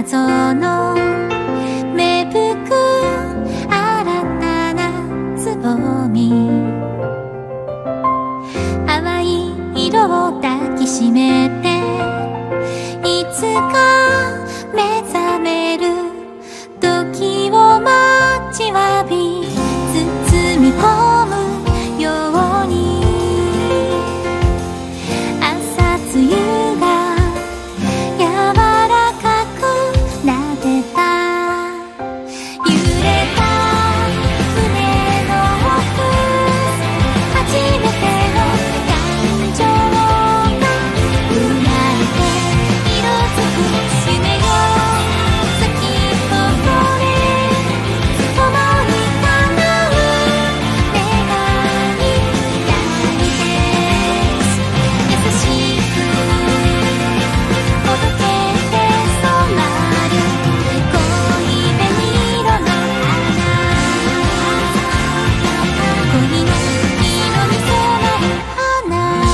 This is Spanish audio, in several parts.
謎の芽吹く新たなつぼみ、淡い色を抱きしめていつか目覚める時を待ちわび、包み込むように朝露が柔らかく撫でた、揺れた胸の奥、初めての感情が生まれて色づく夢よ、咲き誇れ共に叶う願いたいです。優しくほどけて染まる恋紅色の花、恋の色に染まる花。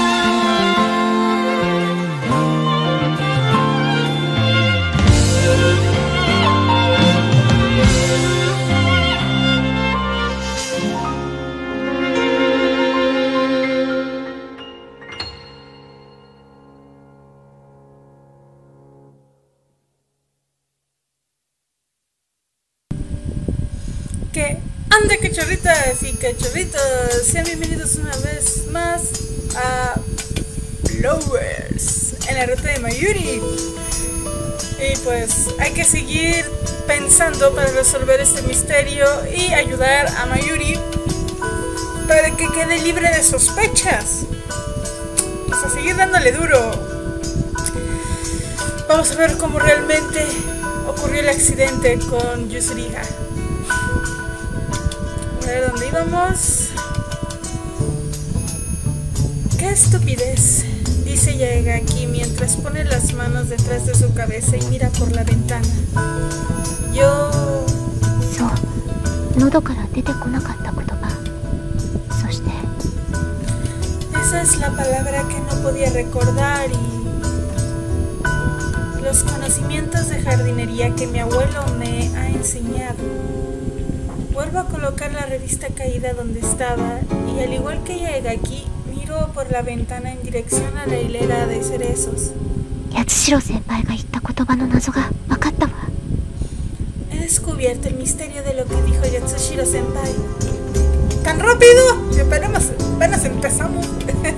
Que anda cachorritas y cachorritos, sean bienvenidos una vez más a Flowers en la ruta de Mayuri. Y pues hay que seguir pensando para resolver este misterio y ayudar a Mayuri para que quede libre de sospechas. Pues a seguir dándole duro. Vamos a ver cómo realmente ocurrió el accidente con Yusuriha. A ver dónde íbamos. ¡Qué estupidez!, dice Yaegaki mientras pone las manos detrás de su cabeza y mira por la ventana. Yo... そう、喉から出てこなかった言葉、そして Esa es la palabra que no podía recordar y... los conocimientos de jardinería que mi abuelo me ha enseñado. Vuelvo a colocar la revista caída donde estaba y al igual que Yaegaki, miro por la ventana en dirección a la hilera de cerezos. 八代先輩が言った言葉の謎が分かったわ。 He descubierto el misterio de lo que dijo Yatsushiro Senpai. ¡Tan rápido! Apenas empezamos.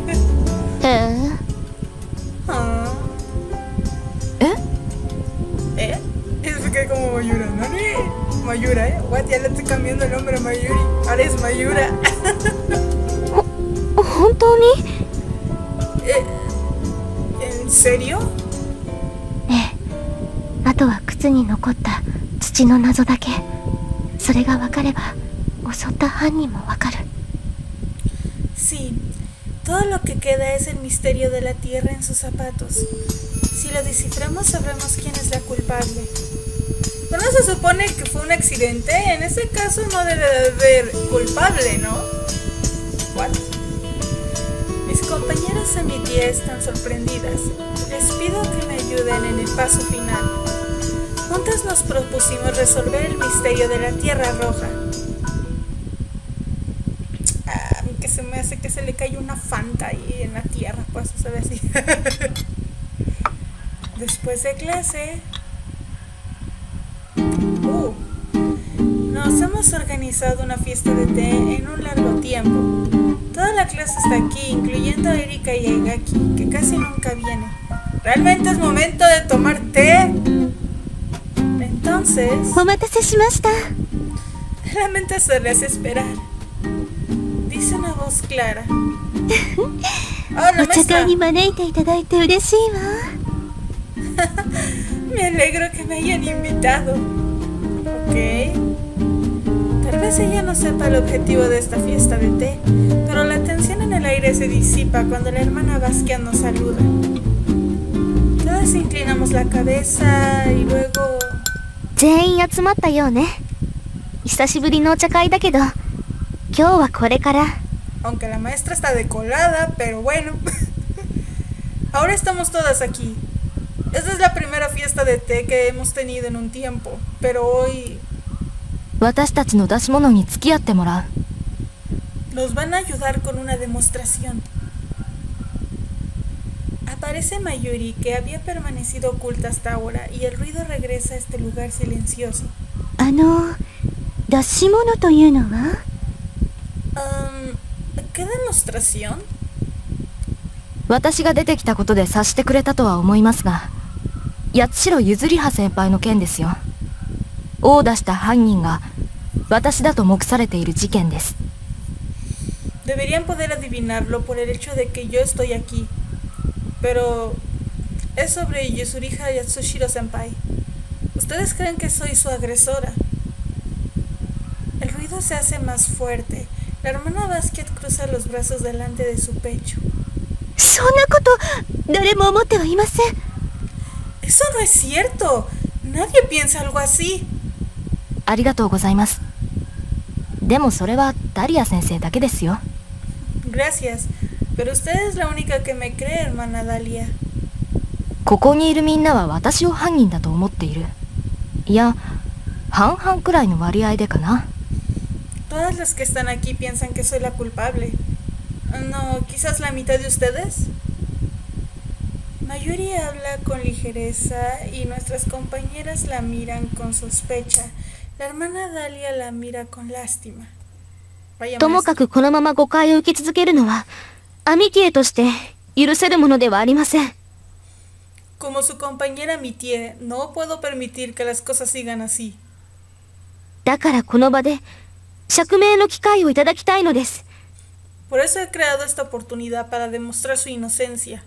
Ah. Y se queda como Mayura, ¿no? Mayura, What? Ya le estoy cambiando el nombre a Mayuri. Ahora es Mayura. 本当に？ ¿En serio? ええ。あとは靴に残った土の謎だけ。それが分かれば襲った犯人も分かる。 Sí. Todo lo que queda es el misterio de la tierra en sus zapatos. Si lo desciframos sabremos quién es la culpable. Pero no se supone que fue un accidente. En ese caso no debe de haber culpable, ¿no? What? Mis compañeras de mi tía están sorprendidas. Les pido que me ayuden en el paso final. Juntas nos propusimos resolver el misterio de la Tierra Roja. Que se me hace que se le cayó una Fanta ahí en la tierra, pues se ve así. Después de clase... nos hemos organizado una fiesta de té en un largo tiempo. Toda la clase está aquí, incluyendo a Erika y Yaegaki, que casi nunca viene. ¿Realmente es momento de tomar té? Entonces... お待たせしました。 Lamento hacerles esperar. Dice una voz clara. Hola, お茶会に招いていただいて嬉しいわ。 Me alegro que me hayan invitado. Ok. Tal vez ella no sepa el objetivo de esta fiesta de té, pero la tensión en el aire se disipa cuando la hermana Basquiat nos saluda. Todas inclinamos la cabeza y luego... 全員集まったようね。久しぶりのお茶会だけど、今日はこれから。 Aunque la maestra está decolada, pero bueno. Ahora estamos todas aquí. Esta es la primera fiesta de té que hemos tenido en un tiempo, pero hoy 私たちの出し物に付き合ってもらう。 nos van a ayudar con una demostración. Aparece Mayuri, que había permanecido oculta hasta ahora, y el ruido regresa a este lugar silencioso. 出し物というのは ¿Qué demostración? 私が出てきたことで察してくれたとは思いますが、八代ゆずりは先輩の件ですよ。王を出した犯人が私だと目されている事件です。 Deberían poder adivinarlo por el hecho de que yo estoy aquí. Pero es sobre Yuzuriha Yatsushiro Senpai. Ustedes creen que soy su agresora. El ruido se hace más fuerte. La hermana Basket cruza los brazos delante de su pecho. そんなこと誰も思ってはいません。 Eso no es cierto. Nadie piensa algo así. ありがとうございます。でもそれはダリア先生だけですよ。 Gracias. Pero usted es la única que me cree, hermana Dalia. ここにいるみんなは私を犯人だと思っている。いや、半々くらいの割合でかな。 Todas las que están aquí piensan que soy la culpable. No, quizás la mitad de ustedes. Mayuri habla con ligereza y nuestras compañeras la miran con sospecha. La hermana Dalia la mira con lástima. Vaya ともかくこのまま誤解を受け続けるのはアミティエとして許せるものではありません。 Como su compañera Mitie, no puedo permitir que las cosas sigan así. だからこの場で釈明の機会をいただきたいのです。 Por eso he creado esta oportunidad para demostrar su inocencia.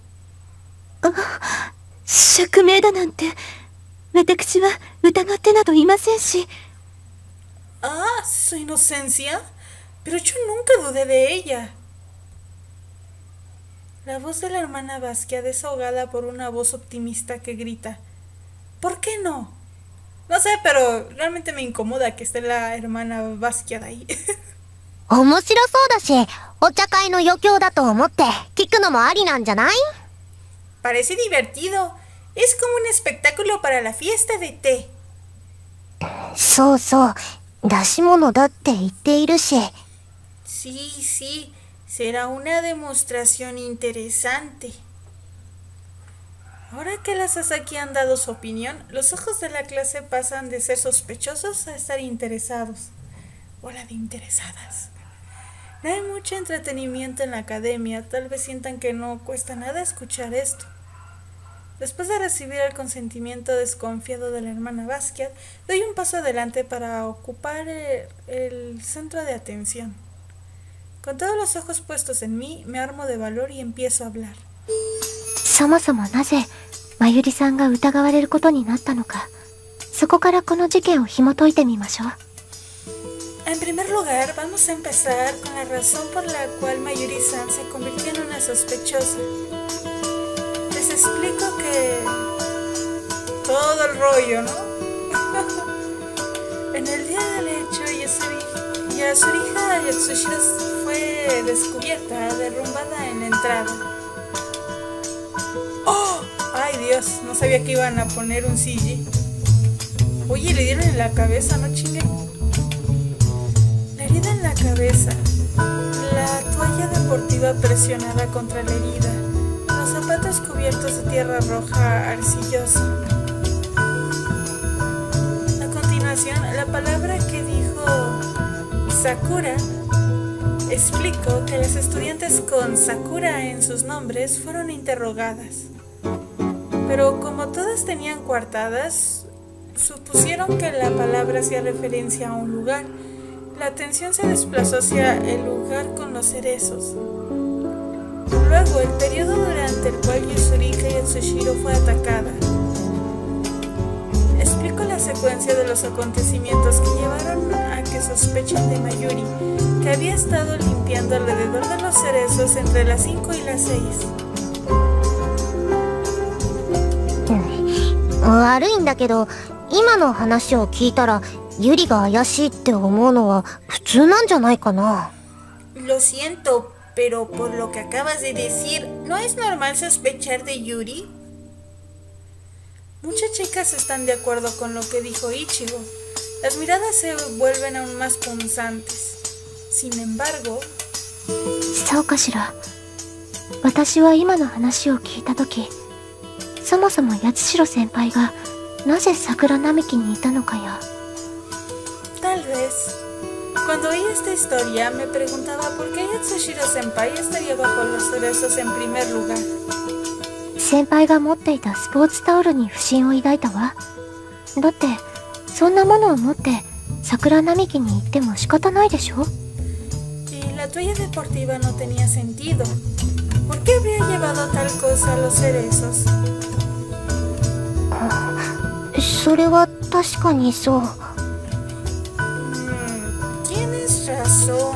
釈明だなんて私は疑ってなどいませんし。 Ah, su inocencia. Pero yo nunca dudé de ella. La voz de la hermana Basquiat es ahogada por una voz optimista que grita: ¿por qué no? No sé, pero realmente me incomoda que esté la hermana Basquiat ahí. 面白そうだし、お茶会の余興だと思って聞くのもありなんじゃない？ Parece divertido. Es como un espectáculo para la fiesta de té. そうそう、出し物だって言っているし。 Sí, sí, será una demostración interesante. Ahora que las Sasaki han dado su opinión, los ojos de la clase pasan de ser sospechosos a estar interesados. Bola de interesadas. No hay mucho entretenimiento en la academia, tal vez sientan que no cuesta nada escuchar esto. Después de recibir el consentimiento desconfiado de la hermana Basquiat, doy un paso adelante para ocupar el centro de atención. Con todos los ojos puestos en mí, me armo de valor y empiezo a hablar. そもそもなぜまゆりさんが疑われることになったのか、そこからこの事件を紐解いてみましょう。 En primer lugar, vamos a empezar con la razón por la cual Mayuri-san se convirtió en una sospechosa. Les explico que... todo el rollo, ¿no? En el día del hecho, Yasuriha Yatsushiro fue descubierta, derrumbada en la entrada. ¡Oh! ¡Ay, Dios! No sabía que iban a poner un CG. Oye, le dieron en la cabeza, ¿no chingue? La herida en la cabeza, la toalla deportiva presionada contra la herida, los zapatos cubiertos de tierra roja arcillosa. A continuación, la palabra que dijo Sakura explicó que las estudiantes con Sakura en sus nombres fueron interrogadas. Pero como todas tenían coartadas, supusieron que la palabra hacía referencia a un lugar. La atención se desplazó hacia el lugar con los cerezos. Luego, el periodo durante el cual Yuzuriha Yatsushiro fue atacada. Explico la secuencia de los acontecimientos que llevaron a que sospechen de Mayuri, que había estado limpiando alrededor de los cerezos entre las 5 y las 6. 悪いんだけど、今の話を聞いたらユリが怪しいって思うのは普通なんじゃないかな。 Lo siento, pero por lo que acabas de decir, ¿no es normal sospechar de Yuri? Muchas chicas están de acuerdo con lo que dijo Ichigo. Las miradas se vuelven aún más punzantes. Sin embargo... そうかしら。私は今の話を聞いたとき、そもそも八代先輩がなぜ桜並木にいたのかや。 Tal vez. Cuando oí esta historia me preguntaba por qué Yatsushiro Senpai estaría bajo los cerezos en primer lugar. 先輩が持っていたスポーツタオルに不審を抱いたわ。だってそんなものを持って桜並木に行っても仕方ないでしょ。 Y la toalla deportiva no tenía sentido. ¿Por qué habría llevado tal cosa a los cerezos? それは確かにそう。 Tienes razón.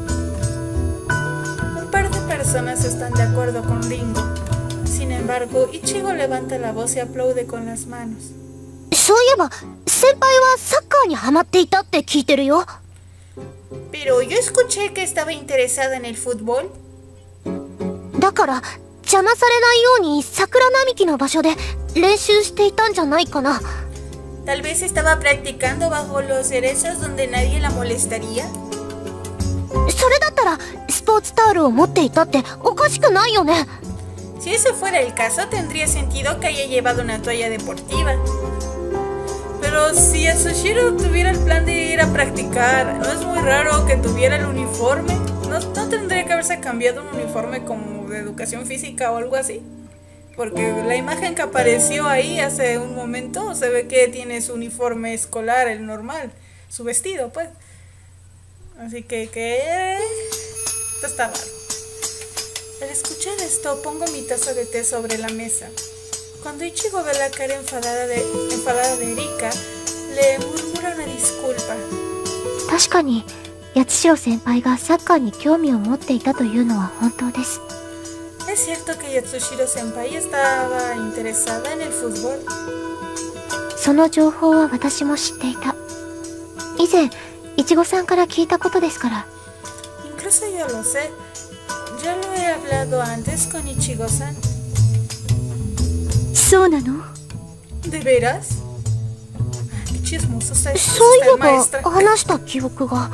Un par de personas están de acuerdo con Ringo. Sin embargo, Ichigo levanta la voz y aplaude con las manos. そういえば先輩はサッカーにハマっていたって聞いてるよ。 Pero yo escuché que estaba interesada en el fútbol. だから邪魔されないように桜並木の場所で練習していたんじゃないかな。 Tal vez estaba practicando bajo los cerezos donde nadie la molestaría. それだったらスポーツタオルを持っていたっておかしくないよね。 Si eso fuera el caso, tendría sentido que haya llevado una toalla deportiva. Pero si Yatsushiro tuviera el plan de ir a practicar, ¿no es muy raro que tuviera el uniforme? ¿No tendría que haberse cambiado un uniforme como de educación física o algo así? Porque la imagen que apareció ahí hace un momento se ve que tiene su uniforme escolar, el normal, su vestido, pues. Así que esto está raro. Al escuchar esto, pongo mi taza de té sobre la mesa. Cuando Ichigo ve la cara enfadada de Erika, le murmura una disculpa. 確かに八代先輩がサッカーに興味を持っていたというのは本当です。 Es cierto que Yatsushiro Senpai estaba interesada en el fútbol. その情報は私も知っていた。以前いちごさんから聞いたことですから。 Incluso yo lo sé. Ya lo he hablado antes con Ichigo-san. そうなの？ ¿De veras? Qué chismoso está そういえ maestra. ば話した記憶が。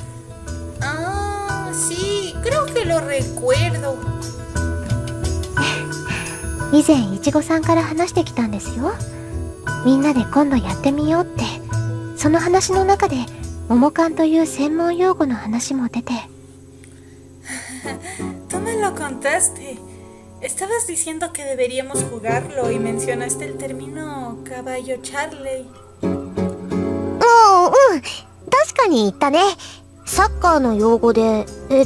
Ah, sí, creo que lo recuerdo. 以前いちごさんから話してきたんですよ。みんなで今度やってみようって。その話の中で桃缶という専門用語の話も出て。 Tú me lo contaste. Estabas diciendo que deberíamos jugarlo y mencionaste el término caballo Charlie. 確かに言ったね。サッカーの用語で、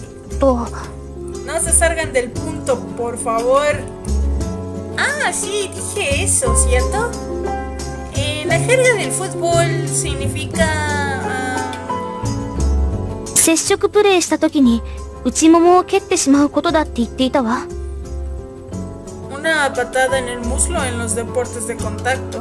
No se salgan del punto, por favor. Ah, sí, dije eso, ¿cierto? En la jerga del fútbol significa... 接触プレーした時に内ももを蹴ってしまうことだって言っていたわ。 Una patada en el muslo en los deportes de contacto.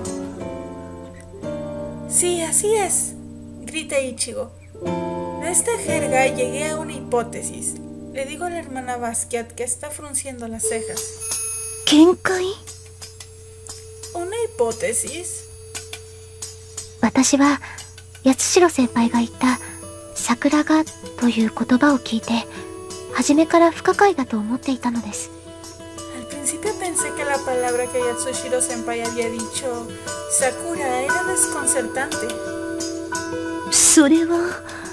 Sí, así es, grita Ichigo. De esta jerga llegué a una hipótesis. Le digo a la hermana Basquiat que está frunciendo las cejas. 見解？ ¿Una hipótesis? 私は八代先輩が言った桜がという言葉を聞いて初めから不可解だと思っていたのです。 Al principio pensé que la palabra que Yatsushiro Senpai había dicho, Sakura, era desconcertante. それは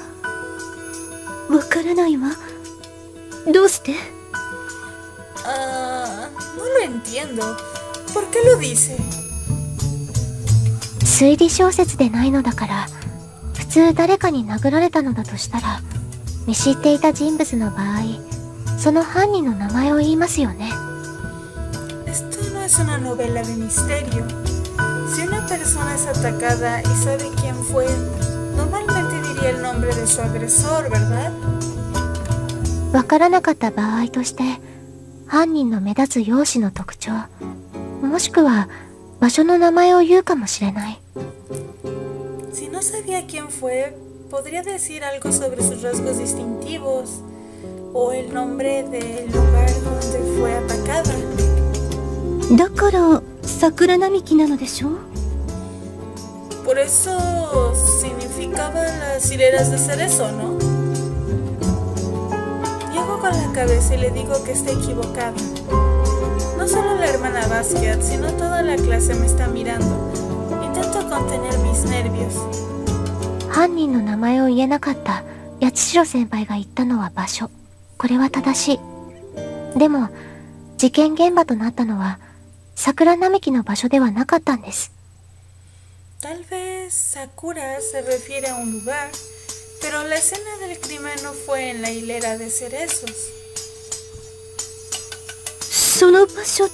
わからないわ。どうして？ No lo entiendo. ¿Por qué lo dice? 推理小説でないのだから、普通誰かに殴られたのだとしたら、見知っていた人物の場合、その犯人の名前を言いますよね。 Esto no es una novela de misterio. Si una persona es atacada y sabe quién fue, normalmente diría el nombre de su agresor, ¿verdad? わからなかった場合として、犯人の目立つ容姿の特徴、もしくは場所の名前を言うかもしれない。 Si no sabía quién fue, podría decir algo sobre sus rasgos distintivos o el nombre del lugar donde fue atacada. だから桜並木なのでしょ? Por eso significaba las hileras de cerezo, ¿no? Llego con la cabeza y le digo que está equivocada. No solo la hermana Basquiat, sino toda la clase me está mirando. Intento contener mis nervios. 犯人の名前を言えなかった八代先輩が言ったのは場所。これは正しい。でも、事件現場となったのは桜並木の場所ではなかったんです。 Tal vez Sakura se refiere a un lugar, pero la escena del crimen no fue en la hilera de cerezos. その場所って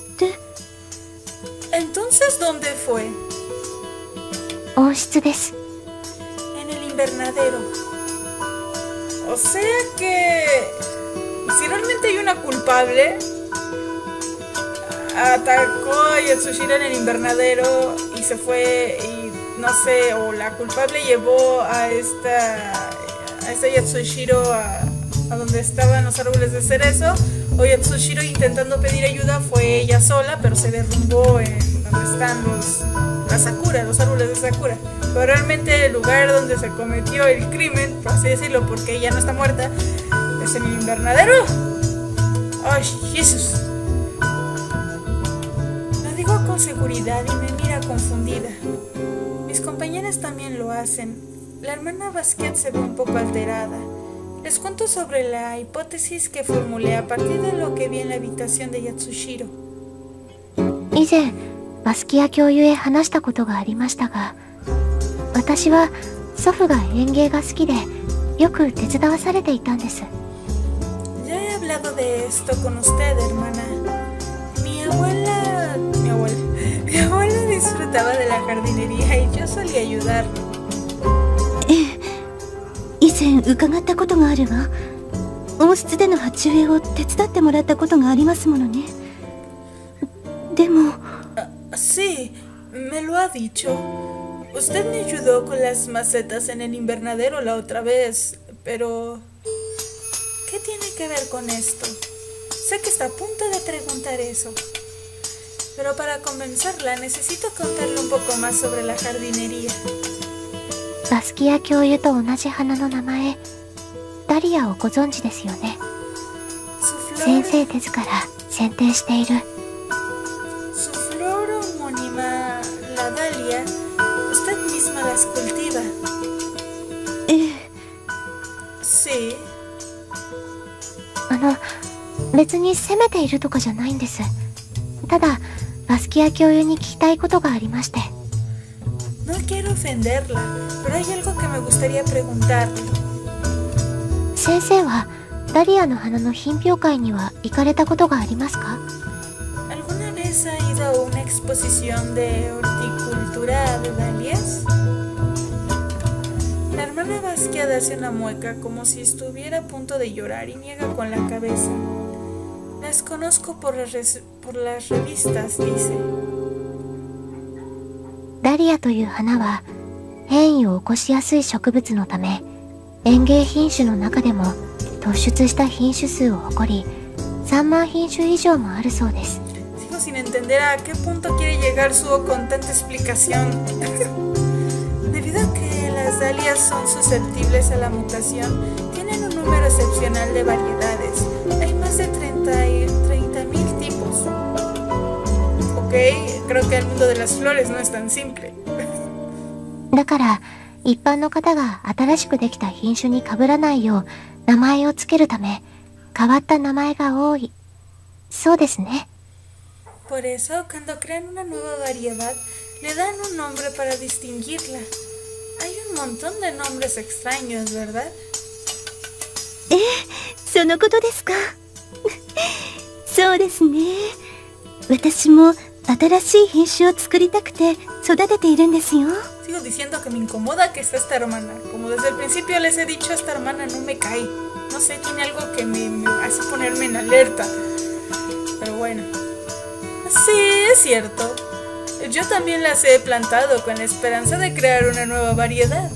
Entonces, ¿dónde fue? 温室です。 En el invernadero. O sea que si realmente hay una culpable, atacó a Yatsushiro en el invernadero y se fue y no sé, o la culpable llevó a esta Yatsushiro a donde estaban los árboles de cerezo, o Yatsushiro intentando pedir ayuda fue ella sola, pero se derrumbó en donde están los árboles de Sakura. Pero realmente el lugar donde se cometió el crimen, por así decirlo, porque ella no está muerta, es en el invernadero. ¡Ay, Jesús! Lo digo con seguridad y me mira confundida. Mis compañeras también lo hacen. La hermana Basquiat se ve un poco alterada. Les cuento sobre la hipótesis que formulé a partir de lo que vi en la habitación de Yatsushiro. 以前バスキア教諭へ話したことがありましたが、私は祖父が園芸が好きでよく手伝わされていたんです。 Ya he hablado de esto con usted, hermana. Mi abuela disfrutaba de la jardinería y yo solía ayudarlo. 以前伺ったことがあるわ。温室での鉢植えを手伝ってもらったことがありますものね。でも、 Sí, me lo ha dicho. Usted me ayudó con las macetas en el invernadero la otra vez, pero ¿qué tiene que ver con esto? Sé que está a punto de preguntar eso, pero para convencerla necesito contarle un poco más sobre la jardinería. バスキア教諭と同じ花の名前、ダリアをご存知ですよね。先生手ずから剪定している。 Su flor homónima, la dalia, usted misma las cultiva. Sí. 別に責めているとかじゃないんです。ただ、バスキア教諭に聞きたいことがありまして。 No quiero ofenderla, pero hay algo que me gustaría preguntarle. 先生はダリアの花の品評会には行かれたことがありますか？ ¿Alguna vez ha ido a una exposición de horticultura de dalias? La hermana Basquiat hace una mueca como si estuviera a punto de llorar y niega con la cabeza. Las conozco por las revistas, dice. ダリアという花は変異を起こしやすい植物のため、園芸品種の中でも突出した品種数を誇り、3万品種以上もあるそうです。 Sigo sin entender a qué punto quiere llegar Suo con tanta explicación. Debido a que las dalias son susceptibles a la mutación, tienen un número excepcional de variedades. Hay más de 30.000 tipos. Ok, creo que el mundo de las flores no es tan simple. だから一般の方が新しくできた品種に被らないよう名前をつけるため、変わった名前が多い。そうですね。 Por eso, cuando crean una nueva variedad, le dan un nombre para distinguirla. Hay un montón de nombres extraños, ¿verdad? そのことですか。そうですね。私も新しい品種を作りたくて育てているんですよ。 Sigo diciendo que me incomoda que está esta hermana. Como desde el principio les he dicho, esta hermana no me cae. No sé, tiene algo que me hace ponerme en alerta. Pero bueno. Sí, es cierto. Yo también las he plantado con la esperanza de crear una nueva variedad.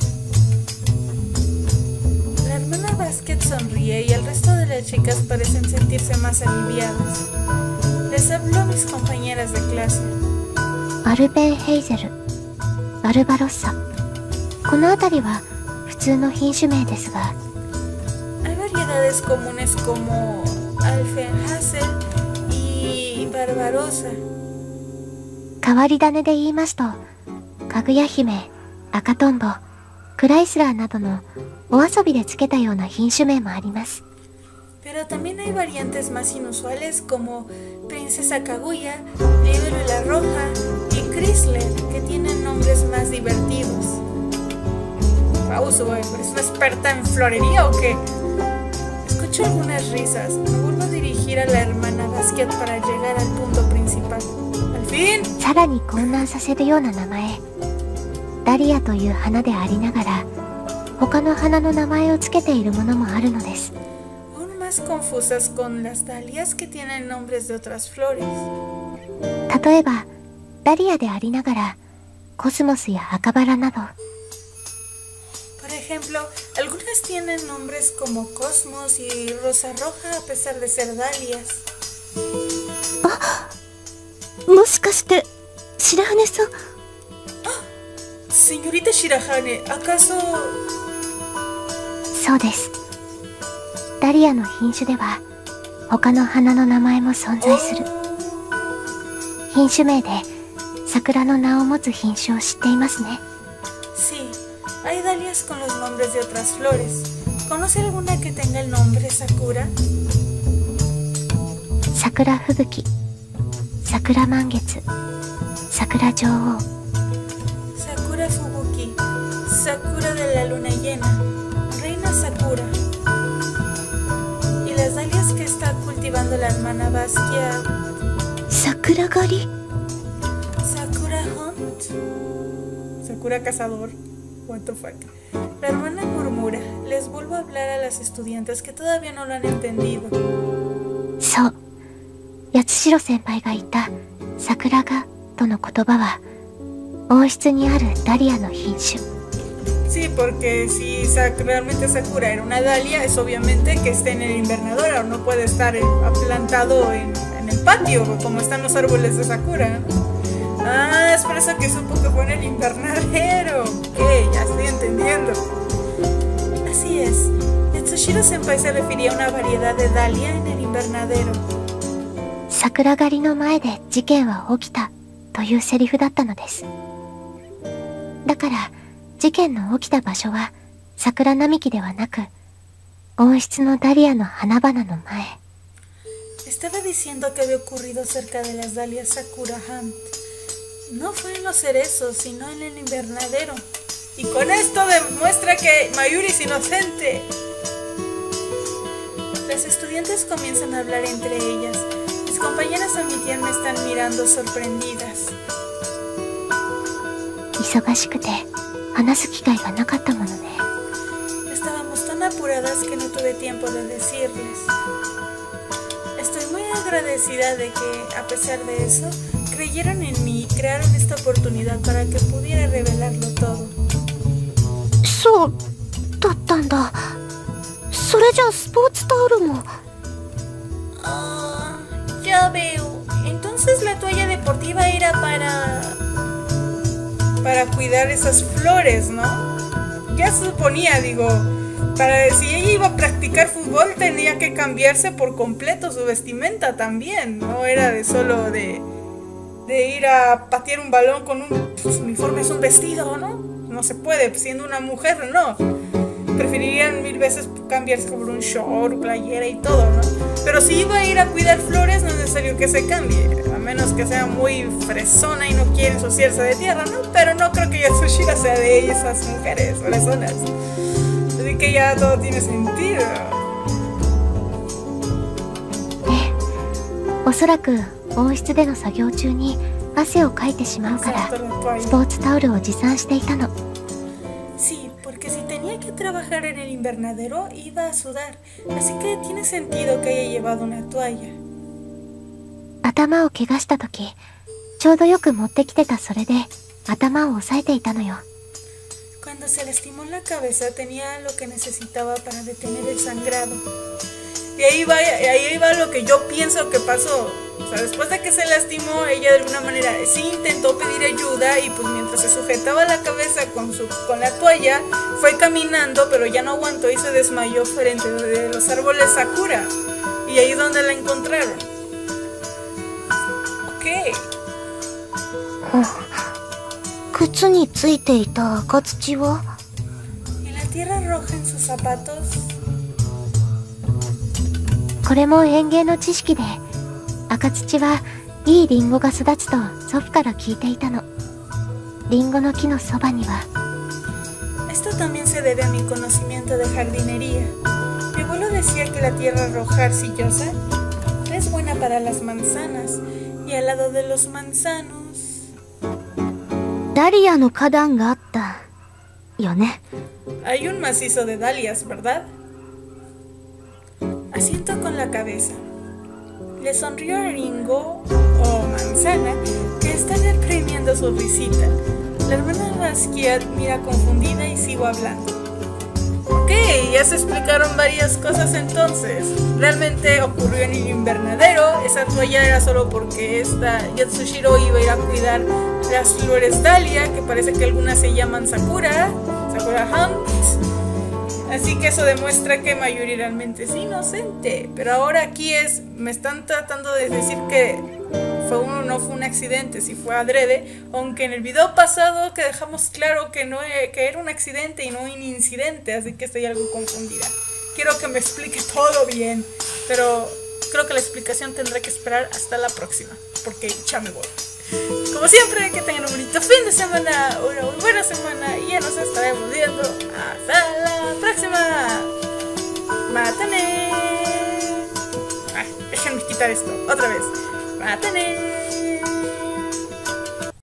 La hermana Basquiat sonríe y el resto de las chicas parecen sentirse más aliviadas. Les les habló a mis compañeras de clase. アルペンヘイゼル、バルバロッサ。この辺りは普通の品種名ですが、 Hay variedades comunes como Alfenhazel y Barbarossa. 変わり種で言いますと、かぐや姫、赤とんぼ、クライスラーなどのお遊びでつけたような品種名もあります。 Pero también hay variantes más inusuales como Princesa Kaguya, Libélula Roja y Chrysler, que tienen nombres más divertidos. Pauso, ¿eres una experta en florería o qué? Escucho algunas risas. Me vuelvo a dirigir a la hermana Basquiat para llegar al punto principal. ¡Al fin! さらに混乱させるような名前、ダリアという花でありながら、他の花の名前をつけているものもあるのです。 Aún más confusas con las dalias que tienen nombres de otras flores. 例えば、ダリアでありながら、コスモスや赤バラなど、 Por ejemplo, algunas tienen nombres como Cosmos y Rosa Roja a pesar de ser dalias. もしかして白羽さん。 Señorita Shirahane, ¿acaso...? そうです。ダリアの品種では、他の花の名前も存在する。品種名で桜の名を持つ品種を知っていますね。 Sí, hay dalias con los nombres de otras flores. ¿Conoce alguna que tenga el nombre Sakura? 桜吹雪、桜満月、桜女王。 Sakura Fubuki, Sakura de la luna llena, Reina Sakura. Y las dalias que está cultivando la hermana Basquiat. 桜狩り。 Sakura Hunt. Sakura Cazador. What the fuck. La hermana murmura. Les vuelvo a hablar a las estudiantes que todavía no lo han entendido. そう。八代先輩が言った桜がとの言葉は、王室にあるダリアの品種。 Sí, porque si realmente Sakura era una dalia, es obviamente que esté en el invernadero, no puede estar plantado en el patio, como están los árboles de Sakura, ¿no? Ah, es por eso que supo que fue en el invernadero. Ok, ya estoy entendiendo. Así es, Yatsushiro Senpai se refería a una variedad de dalia en el invernadero. 桜狩りの前で事件は起きたというセリフだったのです。だから事件の起きた場所は桜並木ではなく、温室のダリアの花々の前。 Estaba diciendo que había ocurrido cerca de las dalias Sakura Hunt. No fue en los cerezos, sino en el invernadero. Y con esto demuestra que Mayuri es inocente. Las estudiantes comienzan a hablar entre ellas. Mis compañeras a mi tía me están mirando sorprendidas. 忙しくて話す機会がなかったものね。 Estábamos tan apuradas que no tuve tiempo de decirles. Estoy muy agradecida de que, a pesar de eso, creyeron en mí y crearon esta oportunidad para que pudiera revelarlo todo. そうだったんだ。それじゃあスポーツタオルも。 Ah, ya veo. Entonces la toalla deportiva era para cuidar esas flores, ¿no? Ya se suponía, digo, si ella iba a practicar fútbol tenía que cambiarse por completo su vestimenta también. No era de solo de ir a patear un balón con un uniforme, es un vestido, ¿no? No se puede, siendo una mujer, no. Preferirían mil veces cambiarse por un short, playera y todo, ¿no? Pero si iba a ir a cuidar flores no es necesario que se cambie, a menos que sea muy fresona y no quiere ensuciarse de tierra, ¿no? Pero no creo que Yatsushiro sea de esas mujeres fresonas. Así que ya todo tiene sentido. おそらく温室での作業中に汗をかいてしまうからスポーツタオルを持参していたの。 Sí, porque si tenía que trabajar en el invernadero iba a sudar, así que tiene sentido que haya llevado una toalla. 頭を怪我した時、ちょうどよく持ってきてたそれで頭を押さえていたのよ。 Cuando se lastimó la cabeza tenía lo que necesitaba para detener el sangrado. Y ahí va lo que yo pienso que pasó. O sea, después de que se lastimó, ella de alguna manera sí intentó pedir ayuda y pues mientras se sujetaba la cabeza con la toalla, fue caminando, pero ya no aguantó y se desmayó frente de los árboles Sakura. Y ahí es donde la encontraron. Ok. 靴についていた赤土は ¿Y la tierra roja en sus zapatos? これも園芸の知識で、赤土はいいリンゴが育つと祖父から聞いていたの。リンゴの木のそばには Esto también se debe a mi conocimiento de jardinería. Mi abuelo decía que la tierra roja arcillosa es buena para las manzanas y al lado de los manzanos ダリアの花壇があったよね。 hay un macizo de dalias, ¿verdad? Asiento con la cabeza. Le sonrió a Ringo o manzana que está reprimiendo su risita. La hermana Basquiat mira confundida y sigo hablando. Ok, ya se explicaron varias cosas entonces. Realmente ocurrió en el invernadero. Esa toalla era solo porque esta Yatsushiro iba a ir a cuidar las flores Dahlia, que parece que algunas se llaman Sakura Hunt. Así que eso demuestra que Mayuri realmente es inocente. Pero ahora aquí me están tratando de decir que no fue un accidente, si fue adrede, aunque en el video pasado que dejamos claro que era un accidente y no un incidente, así que estoy algo confundida. Quiero que me explique todo bien, pero creo que la explicación tendrá que esperar hasta la próxima, porque ya me voy. Como siempre, que tengan un bonito fin de semana, una muy buena semana, y ya nos estaremos viendo. Hasta la próxima. ¡Mátane! Déjenme quitar esto otra vez. ¡Mátane!